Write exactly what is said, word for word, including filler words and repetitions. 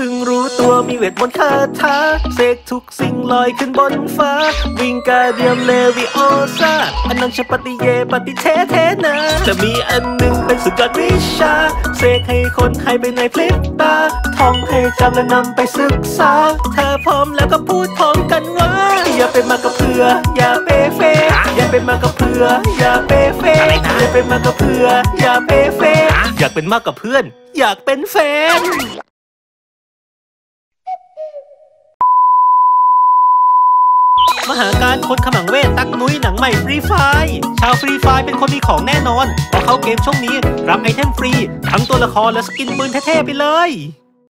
พิ่งรู้ตัวมีเวทมนต์คาถาเสกทุกสิ่งลอยขึ้นบนฟ้าวิงกาเดียมเลวิโอซาอันนั้นชปฏิเยปฏิเทเทนะจะมีอันหนึ่งเป็นสุดยอดวิชาเสกให้คนให้ไปในพลิบตาท่องให้จำและนำไปศึกษาถ้าพร้อมแล้วก็พูดพร้อมกันว่าอย่าเป็นมากระเพื่ออย่าเปเฟอย่าเป็นมากระเพื่ออย่าเปเฟอย่าเป็นมากระเพื่ออย่าเปเฟอยากเป็นมากกับเพื่อนอยากเป็นแฟนมหาการคนขมังเวทตักนุ้ยหนังใหม่ฟรีไฟชาวฟรีไฟเป็นคนมีของแน่นอนพอเข้าเกมช่วงนี้รับไอเทมฟรีทั้งตัวละครและสกินปืนเท่ๆไปเลย